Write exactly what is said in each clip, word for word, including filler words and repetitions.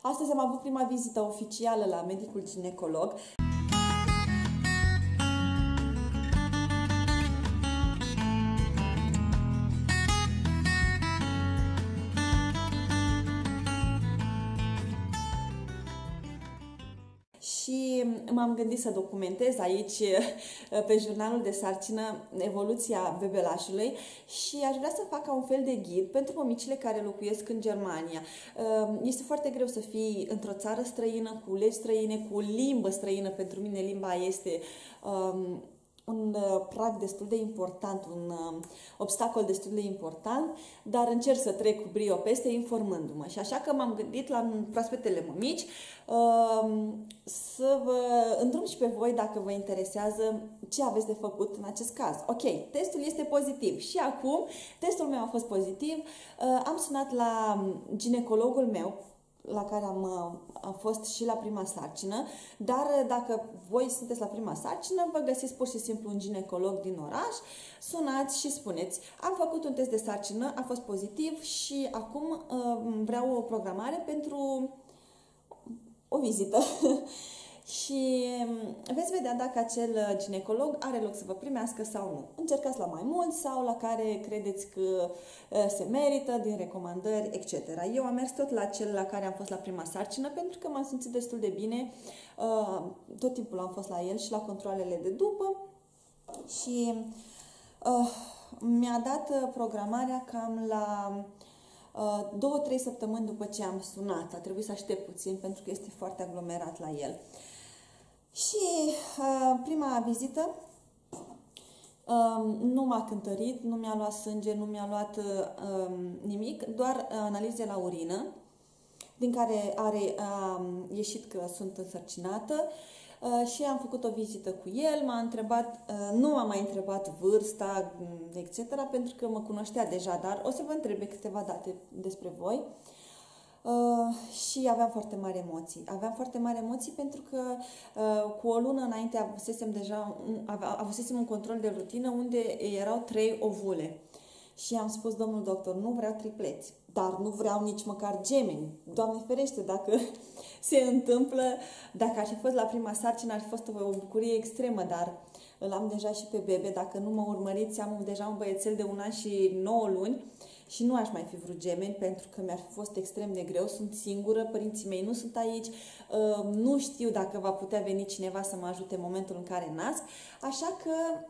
Astăzi am avut prima vizită oficială la medicul ginecolog. Și m-am gândit să documentez aici, pe jurnalul de sarcină, evoluția bebelașului și aș vrea să fac ca un fel de ghid pentru mămicile care locuiesc în Germania. Este foarte greu să fii într-o țară străină, cu legi străine, cu limbă străină. Pentru mine limba este um, un prag destul de important, un uh, obstacol destul de important, dar încerc să trec cu brio peste informându-mă. Și așa că m-am gândit la proaspetele mămici uh, să vă îndrum și pe voi dacă vă interesează ce aveți de făcut în acest caz. Ok, testul este pozitiv și acum testul meu a fost pozitiv. Uh, am sunat la ginecologul meu, la care am, am fost și la prima sarcină, dar dacă voi sunteți la prima sarcină, vă găsiți pur și simplu un ginecolog din oraș, sunați și spuneți: am făcut un test de sarcină, a fost pozitiv și acum vreau o programare pentru o vizită. Și veți vedea dacă acel ginecolog are loc să vă primească sau nu. Încercați la mai mult sau la care credeți că se merită, din recomandări, et cetera. Eu am mers tot la cel la care am fost la prima sarcină pentru că m-am simțit destul de bine. Tot timpul am fost la el și la controalele de după și mi-a dat programarea cam la două, trei săptămâni după ce am sunat. A trebuit să aștept puțin pentru că este foarte aglomerat la el. Și uh, prima vizită uh, nu m-a cântărit, nu mi-a luat sânge, nu mi-a luat uh, nimic, doar uh, analize la urină, din care are uh, ieșit că sunt însărcinată. Uh, și am făcut o vizită cu el, m-a întrebat, uh, nu m-a mai întrebat vârsta, et cetera, pentru că mă cunoștea deja, dar o să vă întrebe câteva date despre voi. Uh, și aveam foarte mari emoții. Aveam foarte mari emoții pentru că uh, cu o lună înainte avusesem deja avusesem un control de rutină unde erau trei ovule. Și am spus: domnul doctor, nu vreau tripleți, dar nu vreau nici măcar gemeni. Doamne ferește, dacă se întâmplă, dacă aș fi fost la prima sarcină, ar fi fost o bucurie extremă, dar îl am deja și pe bebe. Dacă nu mă urmăriți, am deja un băiețel de un an și nouă luni și nu aș mai fi vrut gemeni pentru că mi-ar fi fost extrem de greu. Sunt singură, părinții mei nu sunt aici, nu știu dacă va putea veni cineva să mă ajute în momentul în care nasc, așa că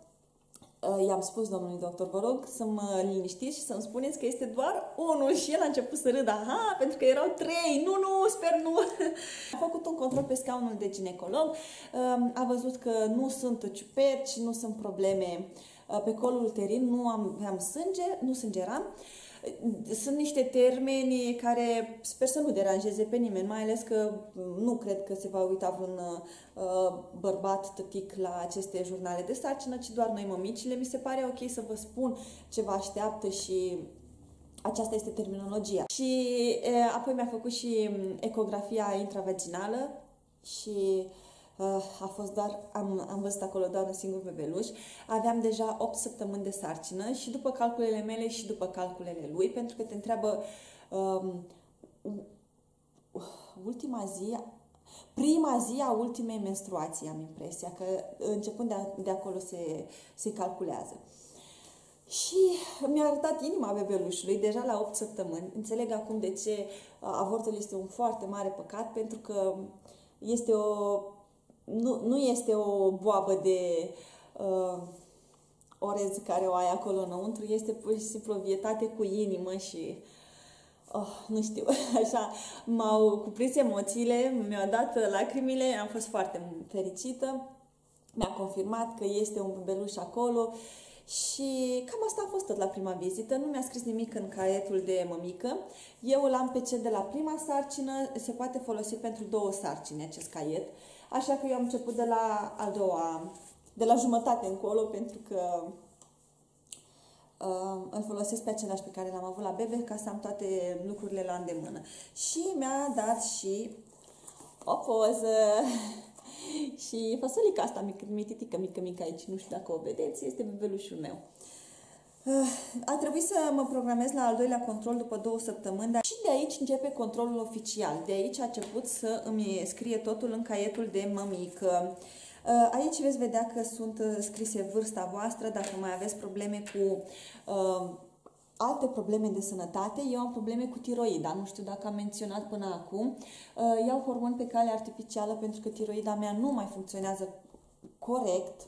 i-am spus domnului doctor: vă rog să mă liniștiți și să-mi spuneți că este doar unul. Și el a început să râdă: aha, pentru că erau trei, nu, nu, sper nu. A făcut un control pe scaunul de ginecolog, a văzut că nu sunt ciuperci, nu sunt probleme pe colul uterin, nu aveam sânge, nu sângeram. Sunt niște termeni care sper să nu deranjeze pe nimeni, mai ales că nu cred că se va uita vreun uh, bărbat tătic la aceste jurnale de sarcină, ci doar noi mămicile. Mi se pare ok să vă spun ce vă așteaptă și aceasta este terminologia. Și uh, apoi mi-a făcut și ecografia intravaginală și Uh, a fost doar, am, am văzut acolo doar un singur bebeluș. Aveam deja opt săptămâni de sarcină și după calculele mele și după calculele lui, pentru că te întreabă um, ultima zi, prima zi a ultimei menstruații, am impresia, că începând de, de acolo se, se calculează. Și mi-a arătat inima bebelușului deja la opt săptămâni. Înțeleg acum de ce avortul este un foarte mare păcat, pentru că este o Nu, nu este o boabă de uh, orez care o ai acolo înăuntru, este pur și simplu o vietate cu inimă și oh, nu știu, așa m-au cuprins emoțiile, mi-au dat lacrimile, am fost foarte fericită, mi-a confirmat că este un bebeluș acolo și cam asta a fost tot la prima vizită. Nu mi-a scris nimic în caietul de mămică. Eu îl am pe cel de la prima sarcină, se poate folosi pentru două sarcini acest caiet. Așa că eu am început de la a doua, de la jumătate încolo, pentru că uh, îl folosesc pe același pe care l-am avut la bebe, ca să am toate lucrurile la îndemână. Și mi-a dat și o poză și făsulica asta mică, mititică, mică, mică aici, nu știu dacă o vedeți, este bebelușul meu. A trebuit să mă programez la al doilea control după două săptămâni, dar și de aici începe controlul oficial. De aici a început să îmi scrie totul în caietul de mămică. Aici veți vedea că sunt scrise vârsta voastră, dacă mai aveți probleme cu uh, alte probleme de sănătate. Eu am probleme cu tiroida, nu știu dacă am menționat până acum. Uh, iau hormoni pe cale artificială pentru că tiroida mea nu mai funcționează corect.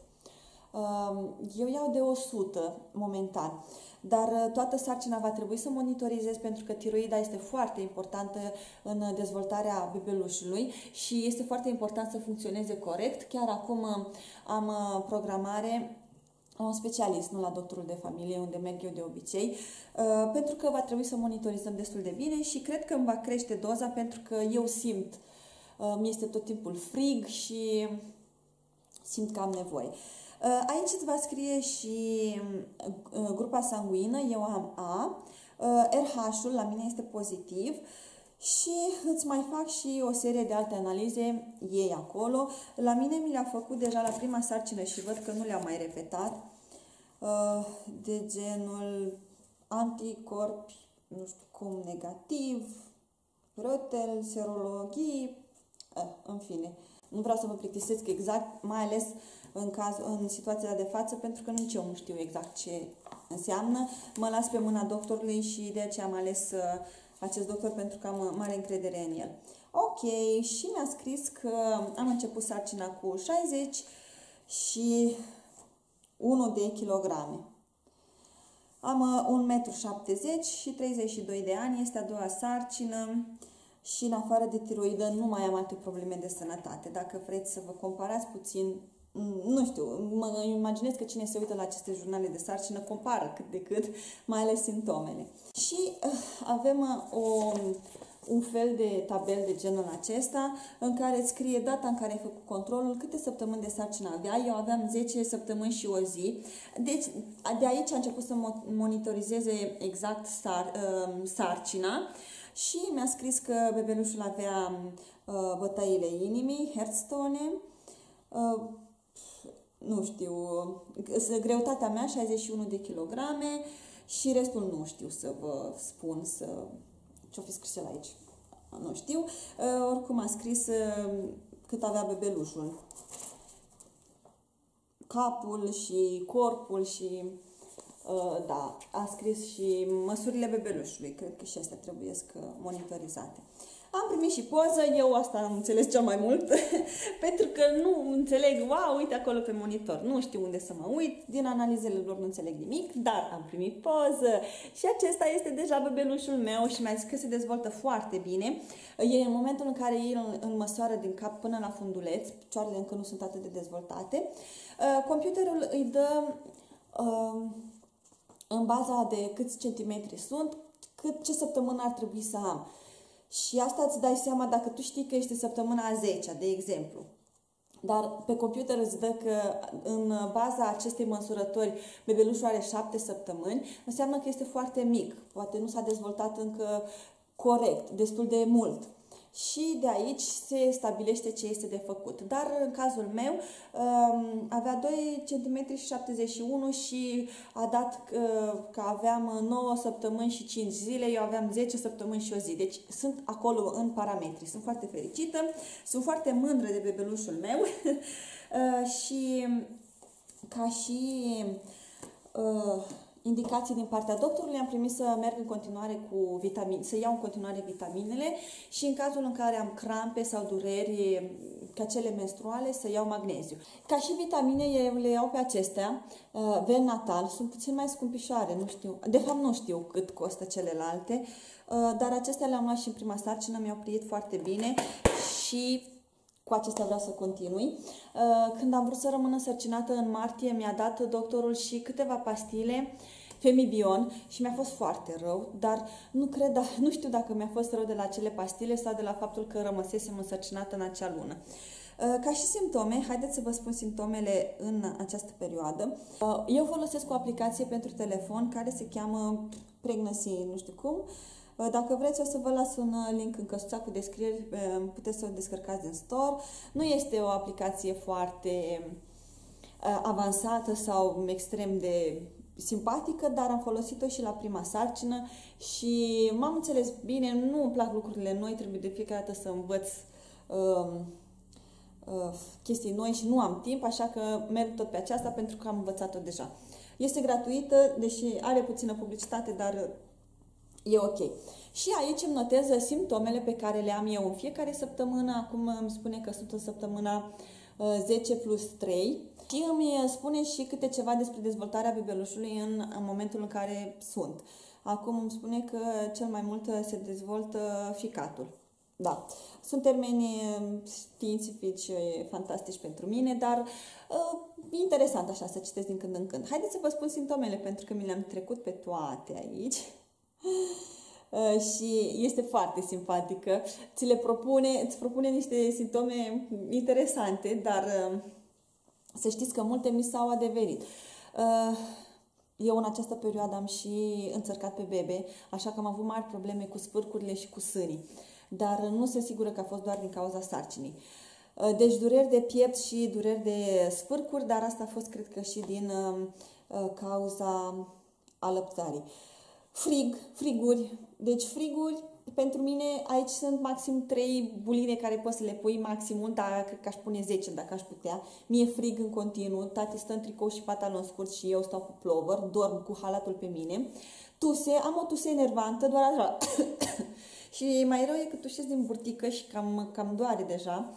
Eu iau de o sută momentan, dar toată sarcina va trebui să monitorizez pentru că tiroida este foarte importantă în dezvoltarea bebelușului și este foarte important să funcționeze corect. Chiar acum am programare la un specialist, nu la doctorul de familie, unde merg eu de obicei, pentru că va trebui să monitorizăm destul de bine și cred că îmi va crește doza pentru că eu simt, mi este tot timpul frig și simt că am nevoie. Aici îți va scrie și grupa sanguină, eu am A, R H-ul la mine este pozitiv și îți mai fac și o serie de alte analize, ei acolo. La mine mi le-a făcut deja la prima sarcină și văd că nu le-am mai repetat, de genul anticorpi, nu știu cum, negativ, rotel, serologii, în fine. Nu vreau să mă plictisesc exact, mai ales în, caz, în situația de față, pentru că nici eu nu știu exact ce înseamnă. Mă las pe mâna doctorului și de aceea am ales uh, acest doctor pentru că am mare încredere în el. Ok, și mi-a scris că am început sarcina cu șaizeci și unu de kilograme. Am uh, un metru șaptezeci și treizeci și doi de ani, este a doua sarcină. Și în afară de tiroidă nu mai am alte probleme de sănătate. Dacă vreți să vă comparați puțin, nu știu, mă imaginez că cine se uită la aceste jurnale de sarcină compară cât de cât, mai ales simptomele. Și uh, avem uh, o, un fel de tabel de genul acesta, în care îți scrie data în care ai făcut controlul, câte săptămâni de sarcină avea. Eu aveam zece săptămâni și o zi. Deci, de aici a început să monitorizeze exact sar, uh, sarcina. Și mi-a scris că bebelușul avea uh, bătăile inimii, Herztone, uh, nu știu, greutatea mea șaizeci și unu de kilograme și restul nu știu să vă spun, să ce-o fi scris el aici, nu știu. Uh, oricum a scris uh, cât avea bebelușul, capul și corpul și... Uh, da, a scris și măsurile bebelușului, cred că și astea trebuie să monitorizate. Am primit și poză, eu asta am înțeles cel mai mult, pentru că nu înțeleg, wow, uite acolo pe monitor, nu știu unde să mă uit, din analizele lor nu înțeleg nimic, dar am primit poză și acesta este deja bebelușul meu și mi-a zis că se dezvoltă foarte bine. E în momentul în care el îl măsoară din cap până la funduleț, picioarele încă nu sunt atât de dezvoltate. Uh, computerul îi dă... Uh, în baza de câți centimetri sunt, cât ce săptămână ar trebui să am. Și asta îți dai seama dacă tu știi că este săptămâna a zecea, de exemplu. Dar pe computer îți dă că în baza acestei măsurători bebelușul are șapte săptămâni, înseamnă că este foarte mic. Poate nu s-a dezvoltat încă corect, destul de mult. Și de aici se stabilește ce este de făcut. Dar în cazul meu avea doi centimetri și șaptezeci și unu și a dat că aveam nouă săptămâni și cinci zile, eu aveam zece săptămâni și o zi. Deci sunt acolo în parametri. Sunt foarte fericită, sunt foarte mândră de bebelușul meu și ca și indicații din partea doctorului, am primit să merg în continuare cu vitamine, să iau în continuare vitaminele și în cazul în care am crampe sau dureri ca cele menstruale, să iau magneziu. Ca și vitamine, eu le iau pe acestea, uh, Velnatal, sunt puțin mai scumpișoare, nu știu, de fapt nu știu cât costă celelalte, uh, dar acestea le-am luat și în prima sarcină, mi-au pliit foarte bine și cu acestea vreau să continui. Când am vrut să rămân însărcinată în martie, mi-a dat doctorul și câteva pastile Femibion și mi-a fost foarte rău, dar nu cred, nu știu dacă mi-a fost rău de la acele pastile sau de la faptul că rămăsesem însărcinată în acea lună. Ca și simptome, haideți să vă spun simptomele în această perioadă. Eu folosesc o aplicație pentru telefon care se cheamă Pregnancy, nu știu cum. Dacă vreți, o să vă las un link în căsuța cu descrieri, puteți să o descărcați din store. Nu este o aplicație foarte avansată sau extrem de simpatică, dar am folosit-o și la prima sarcină și m-am înțeles bine, nu îmi plac lucrurile noi, trebuie de fiecare dată să învăț uh, uh, chestii noi și nu am timp, așa că merg tot pe aceasta pentru că am învățat-o deja. Este gratuită, deși are puțină publicitate, dar e ok. Și aici îmi notez simptomele pe care le am eu în fiecare săptămână. Acum îmi spune că sunt în săptămâna zece plus trei și îmi spune și câte ceva despre dezvoltarea bebelușului în, în momentul în care sunt. Acum îmi spune că cel mai mult se dezvoltă ficatul. Da, sunt termeni științifici fantastici pentru mine, dar uh, interesant așa să citesc din când în când. Haideți să vă spun simptomele, pentru că mi le-am trecut pe toate aici. Uh, și este foarte simpatică. Ți le propune, îți propune niște simptome interesante, dar uh, să știți că multe mi s-au adeverit. Uh, eu în această perioadă am și înțărcat pe bebe, așa că am avut mari probleme cu spârcurile și cu sânii. Dar nu sunt sigură că a fost doar din cauza sarcinii. Uh, deci dureri de piept și dureri de spârcuri, dar asta a fost, cred că, și din uh, cauza alăptării. Frig, friguri. Deci friguri, pentru mine, aici sunt maxim trei buline care poți să le pui maximum, dar cred că aș pune zece dacă aș putea. Mie frig în continuu, tati stă în tricou și pantalon scurt și eu stau cu plover, dorm cu halatul pe mine. Tuse, am o tuse enervantă, doar așa. Și mai rău e că tușesc din burtică și cam, cam doare deja.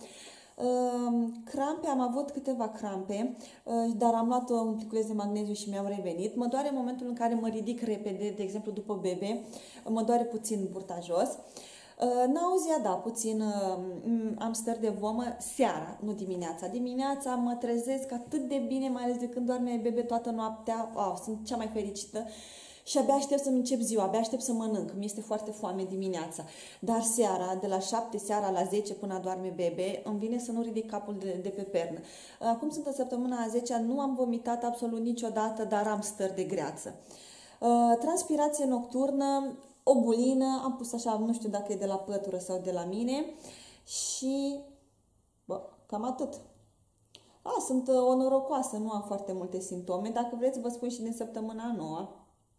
Crampe, am avut câteva crampe, dar am luat un pliculeț de magneziu și mi-am revenit. Mă doare în momentul în care mă ridic repede, de exemplu după bebe, mă doare puțin burta jos. Nauzea, da, puțin, am stări de vomă seara, nu dimineața. Dimineața mă trezesc atât de bine, mai ales de când doarme bebe toată noaptea, wow, sunt cea mai fericită. Și abia aștept să-mi încep ziua, abia aștept să mănânc. Mi este foarte foame dimineața. Dar seara, de la șapte seara la zece până doarme bebe, îmi vine să nu ridic capul de, de pe pernă. Acum sunt în săptămâna a zecea, nu am vomitat absolut niciodată, dar am stări de greață. Transpirație nocturnă, o bulină, am pus așa, nu știu dacă e de la pătură sau de la mine. Și, bă, cam atât. A, sunt o norocoasă, nu am foarte multe simptome. Dacă vreți, vă spun și din săptămâna a noua.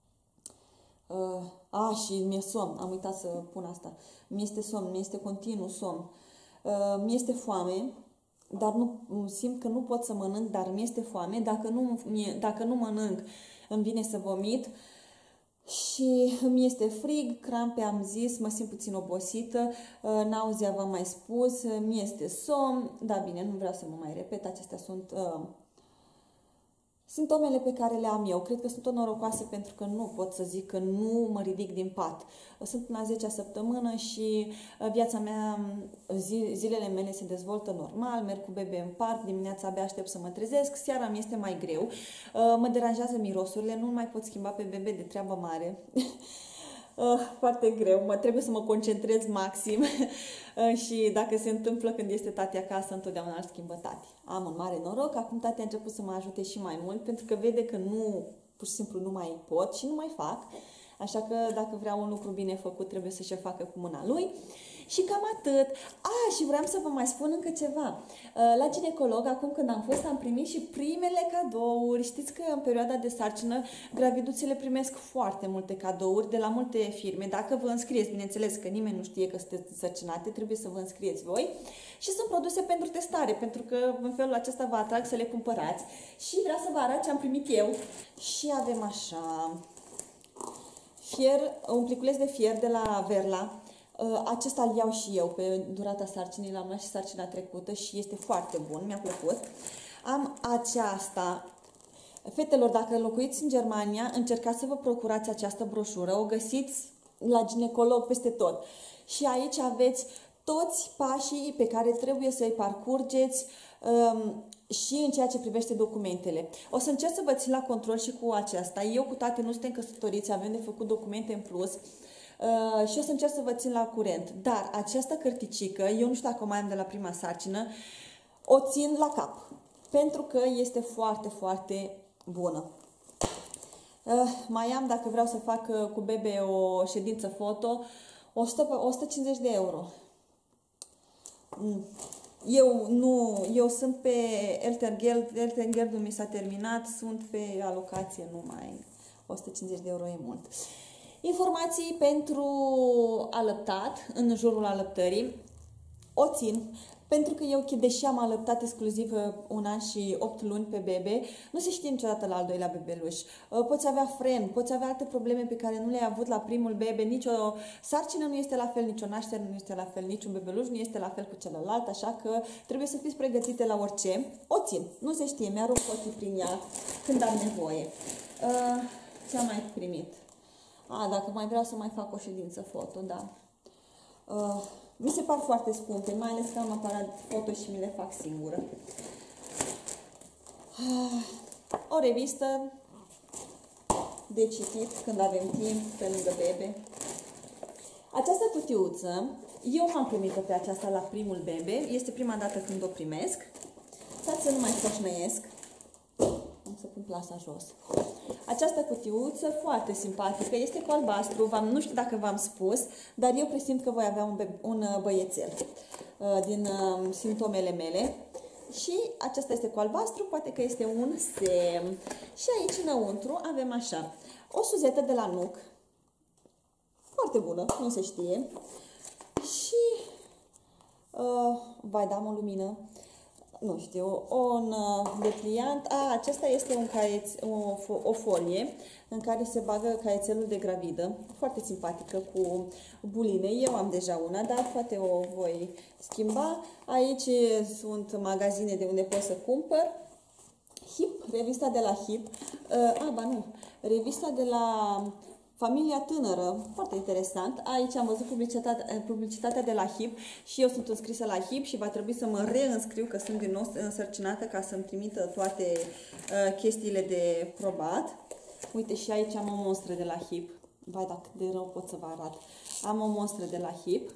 Uh, a, și mi-e somn, am uitat să pun asta. Mi-este somn, mi-este continuu somn. Uh, mi-este foame, dar nu simt că nu pot să mănânc, dar mi-este foame. Dacă nu, dacă nu mănânc, îmi vine să vomit. Și mi este frig, crampe, am zis, mă simt puțin obosită, uh, nauzea v-am mai spus, mi este somn. Da, bine, nu vreau să mă mai repet, acestea sunt... Uh, Simptomele pe care le am eu, cred că sunt o norocoasă pentru că nu pot să zic că nu mă ridic din pat. Sunt în a zecea săptămână și viața mea, zilele mele se dezvoltă normal, merg cu bebe în parc, dimineața abia aștept să mă trezesc, seara mi este mai greu, mă deranjează mirosurile, nu mai pot schimba pe bebe de treabă mare. Foarte greu, mă trebuie să mă concentrez maxim și dacă se întâmplă când este tati acasă, întotdeauna îl schimbă tati. Am un mare noroc, acum tati a început să mă ajute și mai mult, pentru că vede că nu, pur și simplu nu mai pot și nu mai fac, așa că dacă vrea un lucru bine făcut, trebuie să și-o facă cu mâna lui. Și cam atât. A, și vreau să vă mai spun încă ceva. La ginecolog, acum când am fost, am primit și primele cadouri. Știți că în perioada de sarcină, graviduțele primesc foarte multe cadouri de la multe firme. Dacă vă înscrieți, bineînțeles că nimeni nu știe că sunteți însărcinate, trebuie să vă înscrieți voi. Și sunt produse pentru testare, pentru că în felul acesta vă atrag să le cumpărați. Și vreau să vă arăt ce am primit eu. Și avem așa... Fier, un pliculeț de fier de la Verla. Acesta îl iau și eu pe durata sarcinii, l-am luat și sarcina trecută și este foarte bun, mi-a plăcut. Am aceasta. Fetelor, dacă locuiți în Germania, încercați să vă procurați această broșură, o găsiți la ginecolog peste tot. Și aici aveți toți pașii pe care trebuie să-i parcurgeți um, și în ceea ce privește documentele. O să încerc să vă țin la control și cu aceasta. Eu cu toate nu suntem căsătoriți, avem de făcut documente în plus. Uh, și o să încerc să vă țin la curent. Dar această cărticică, eu nu știu dacă o mai am de la prima sarcină, o țin la cap. Pentru că este foarte, foarte bună. Uh, mai am, dacă vreau să fac uh, cu bebe o ședință foto, o sută cincizeci de euro. Mm. Eu nu, eu sunt pe Eltergeld, Eltergeldul mi s-a terminat, sunt pe alocație, nu mai... o sută cincizeci de euro e mult. Informații pentru alăptat, în jurul alăptării. O țin, pentru că eu, deși am alăptat exclusiv un an și opt luni pe bebe, nu se știe niciodată la al doilea bebeluș. Poți avea fren, poți avea alte probleme pe care nu le-ai avut la primul bebe, nicio sarcină nu este la fel, nicio naștere nu este la fel, niciun bebeluș nu este la fel cu celălalt, așa că trebuie să fiți pregătite la orice. O țin, nu se știe, mi-arunc ochii prin ea când am nevoie. Ce am mai primit? A, dacă mai vreau să mai fac o ședință foto, da. Uh, mi se par foarte scumpe, mai ales că am aparat foto și mi le fac singură. Uh, o revistă de citit când avem timp pe lângă bebe. Această cutiuță, eu m-am primit-o pe aceasta la primul bebe, este prima dată când o primesc. Stați să nu mai foșnăiesc. Am să pun plasa jos. Această cutiuță foarte simpatică, este cu albastru, nu știu dacă v-am spus, dar eu presimt că voi avea un, un băiețel uh, din uh, simptomele mele. Și aceasta este cu albastru, poate că este un semn. Și aici înăuntru avem așa, o suzetă de la Nuc, foarte bună, nu se știe. Și, uh, vai da, am o lumină. Nu știu, un depliant. A, acesta este un caieț, o, o folie în care se bagă caietelul de gravidă. Foarte simpatică, cu buline. Eu am deja una, dar poate o voi schimba. Aici sunt magazine de unde pot să cumpăr. Hip, revista de la Hip. A, ba nu, revista de la Familia Tânără, foarte interesant. Aici am văzut publicitatea, publicitatea de la Hip și eu sunt înscrisă la Hip și va trebui să mă reînscriu, că sunt din nou însărcinată, ca să-mi trimită toate uh, chestiile de probat. Uite, și aici am o monstră de la Hip. Vai, dacă de rău pot să vă arăt. Am o monstră de la Hip.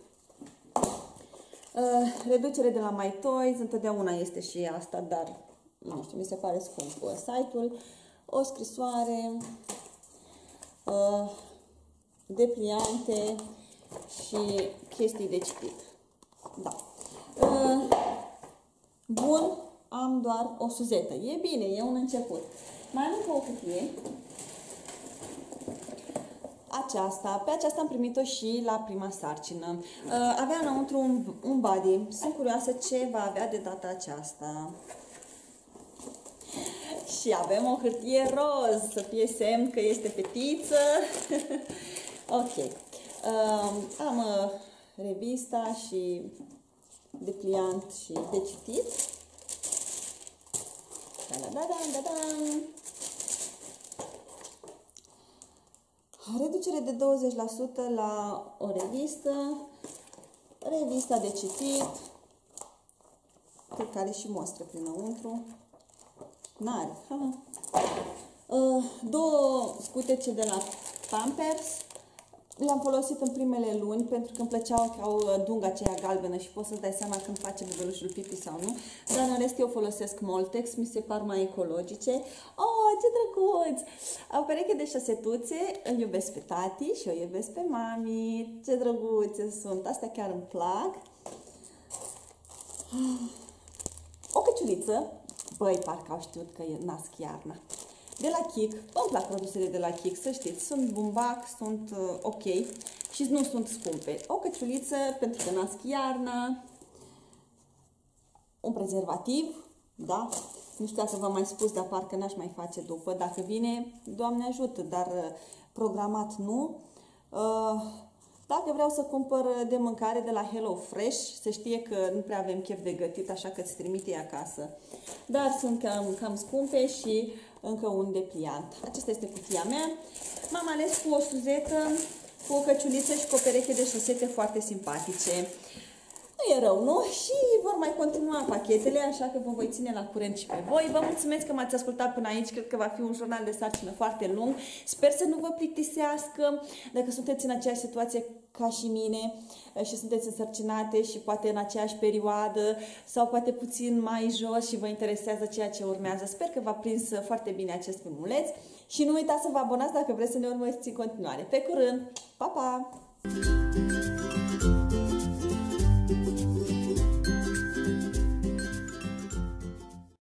Uh, reducere de la My Toys, întotdeauna este și asta, dar nu știu, mi se pare scump site-ul. O scrisoare, Uh, depliante și chestii de citit. Da. Uh, bun, am doar o suzetă. E bine, e un început. Mai am încă o cutie. Aceasta, pe aceasta am primit-o și la prima sarcină. Uh, avea înăuntru un, un body. Sunt curioasă ce va avea de data aceasta. Și avem o hârtie roz, să fie semn că este fetiță. Ok. Um, am uh, revista și depliant și de citit. Da, da, da, da, da. Reducere de douăzeci la sută la o revistă. Revista de citit. Cred că are și mostră prinăuntru. N-are. Uh, două scutece de la Pampers. Le-am folosit în primele luni pentru că îmi plăceau că au dunga aceea galbenă și poți să-ți dai seama când face bebelușul pipi sau nu. Dar în rest eu folosesc Moltex, mi se par mai ecologice. Oh, ce drăguț! O pereche de șosetuțe, îl iubesc pe tati și o iubesc pe mami. Ce drăguțe sunt! Astea chiar îmi plac. O căciuliță. Băi, parcă au știut că nasc iarna. De la Kik, îmi plac produsele de la Kik, să știți, sunt bumbac, sunt uh, ok și nu sunt scumpe. O căciuliță pentru că nasc iarna, un prezervativ, da, nu știu dacă v-am mai spus, dar parcă n-aș mai face după, dacă vine, Doamne ajută, dar uh, programat nu. Uh, Dacă vreau să cumpăr de mâncare de la Hello Fresh, se știe că nu prea avem chef de gătit, așa că îți trimite acasă. Dar sunt cam, cam scumpe și încă un depliant. Aceasta este cutia mea. M-am ales cu o suzetă, cu o căciuliță și cu o pereche de șosete foarte simpatice. Nu e rău, nu? Și vor mai continua pachetele, așa că vă voi ține la curent și pe voi. Vă mulțumesc că m-ați ascultat până aici, cred că va fi un jurnal de sarcină foarte lung. Sper să nu vă plictisească dacă sunteți în aceeași situație ca și mine și sunteți însărcinate și poate în aceeași perioadă sau poate puțin mai jos și vă interesează ceea ce urmează. Sper că v-a prins foarte bine acest filmuleț și nu uitați să vă abonați dacă vreți să ne urmăriți în continuare. Pe curând! Pa, pa!